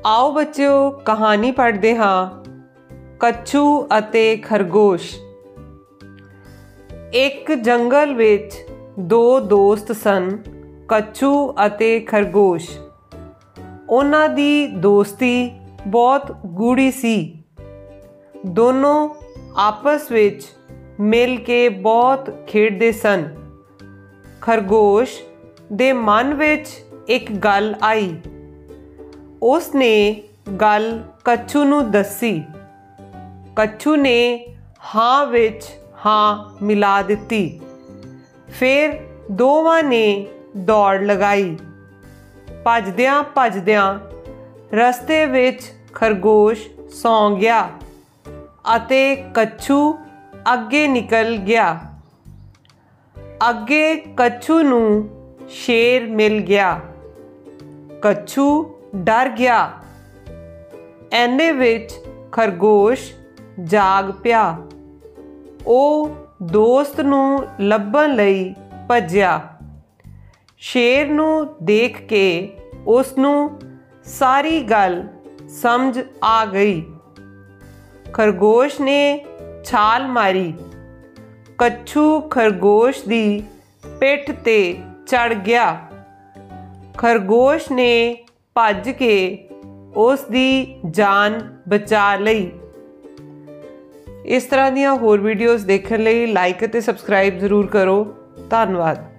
आओ बच्चों कहानी पढ़ते हाँ। कच्छू अते खरगोश। एक जंगल विच दो दोस्त सन, कच्छू अते खरगोश। उन्हां दी दोस्ती बहुत गूढ़ी सी। दोनों आपस विच मिल के बहुत खेडदे सन। खरगोश दे मन विच एक गल आई। उसने गल कच्छू नूं दसी। कच्छू ने हाँ विच हाँ मिला दिती। फिर दोवां ने दौड़ लगाई। भजदियां भजदियां रस्ते विच खरगोश सौ गया अते कच्छू अगे निकल गया। अगे कच्छू नूं शेर मिल गया। कच्छू डर गया। ऐने विच खरगोश जाग पिया। ओ दोस्त नूं लभण लई भज्या। शेर नूं देख के उसनूं सारी गल समझ आ गई। खरगोश ने छाल मारी। कच्छू खरगोश दी पिठ ते चढ़ गया। खरगोश ने भज के उस दी जान बचा लई। इस तरह दीयां होर वीडियोज़ देखने लई लाइक ते सबसक्राइब जरूर करो। धन्नवाद।